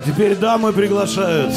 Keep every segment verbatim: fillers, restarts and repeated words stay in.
теперь дамы приглашают.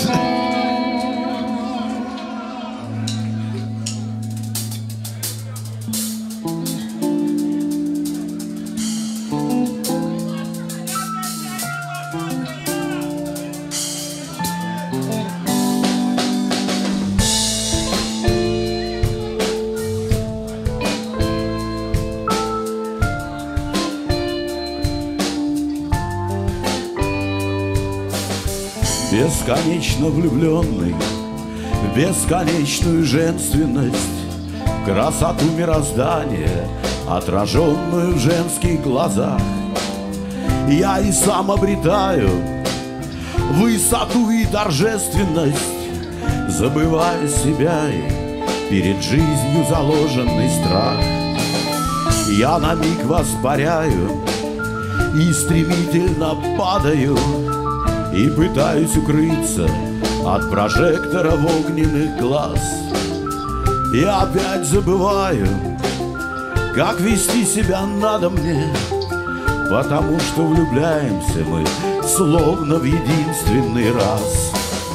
Бесконечно влюбленный в бесконечную женственность, красоту мироздания, отраженную в женских глазах. Я и сам обретаю высоту и торжественность, забывая себя и перед жизнью заложенный страх. Я на миг воспаряю и стремительно падаю, и пытаюсь укрыться от прожекторов огненных глаз. И опять забываю, как вести себя надо мне, потому что влюбляемся мы словно в единственный раз.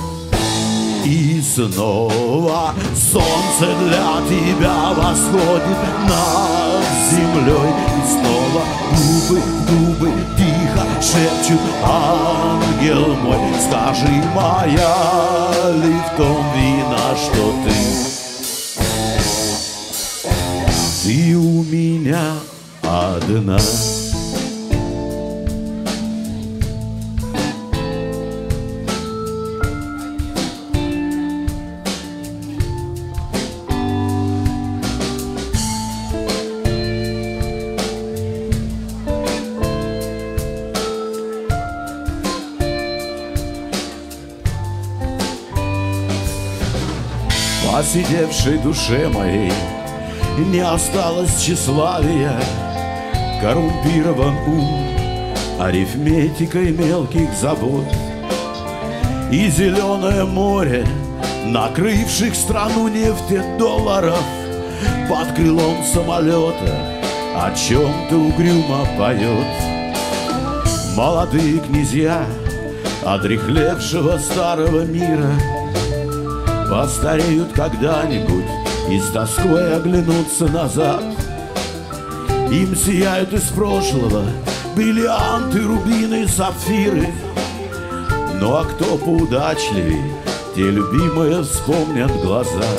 И снова солнце для тебя восходит над землей, и снова губы, губы тихо шепчут: ангел мой, скажи, моя ли в том вина, что ты, ты у меня одна. Посидевшей душе моей не осталось тщеславия, коррумпирован ум арифметикой мелких забот. И зеленое море, накрывших страну нефтедолларов, под крылом самолета о чем-то угрюмо поет. Молодые князья одряхлевшего старого мира постареют когда-нибудь и с тоской оглянутся назад. Им сияют из прошлого бриллианты, рубины, сапфиры. Ну а кто поудачливей, те любимые вспомнят глаза.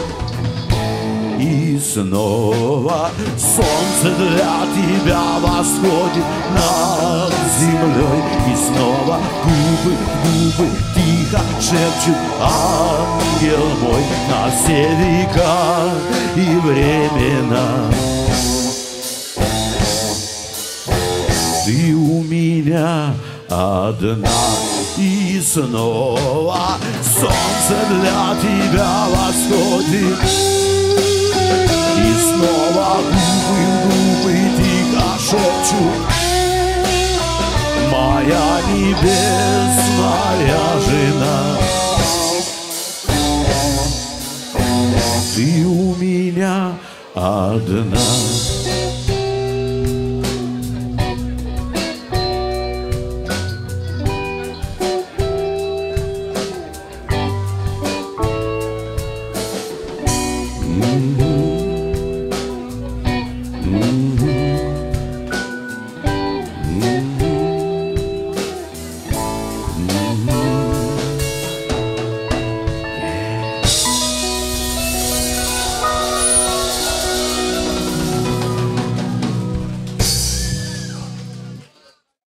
И снова солнце для тебя восходит над землей, и снова губы, губы тихо шепчут: ангел мой, на все века и времена. Ты у меня одна. И снова солнце для тебя восходит, и снова губы, губы тихо шепчут: моя небесная жена. Ты у меня одна.